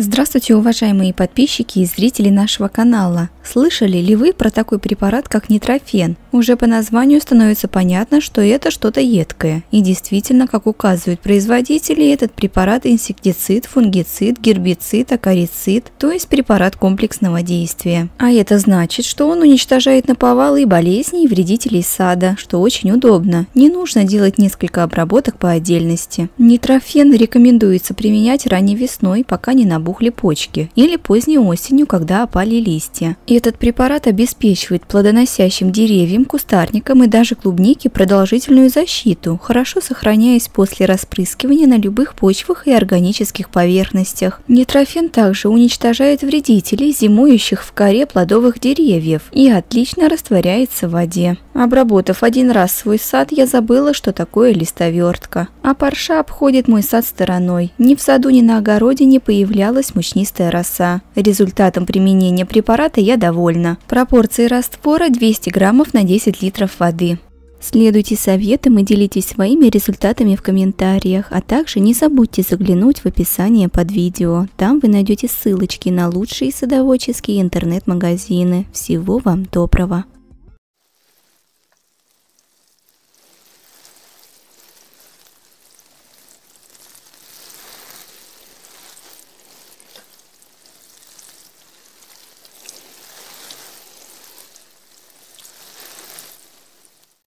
Здравствуйте, уважаемые подписчики и зрители нашего канала. Слышали ли вы про такой препарат, как нитрофен? Уже по названию становится понятно, что это что-то едкое. И действительно, как указывают производители, этот препарат инсектицид, фунгицид, гербицид, акарицид, то есть препарат комплексного действия. А это значит, что он уничтожает наповалы и болезни и вредителей сада, что очень удобно. Не нужно делать несколько обработок по отдельности. Нитрофен рекомендуется применять ранней весной, пока не набухли почки, или поздней осенью, когда опали листья. Этот препарат обеспечивает плодоносящим деревьям, кустарникам и даже клубнике продолжительную защиту, хорошо сохраняясь после распрыскивания на любых почвах и органических поверхностях. Нитрофен также уничтожает вредителей, зимующих в коре плодовых деревьев, и отлично растворяется в воде. Обработав один раз свой сад, я забыла, что такое листовертка. А парша обходит мой сад стороной. Ни в саду, ни на огороде не появлялась мучнистая роса. Результатом применения препарата я довольна. Пропорции раствора 200 граммов на 10 литров воды. Следуйте советам и делитесь своими результатами в комментариях, а также не забудьте заглянуть в описание под видео. Там вы найдете ссылочки на лучшие садоводческие интернет-магазины. Всего вам доброго!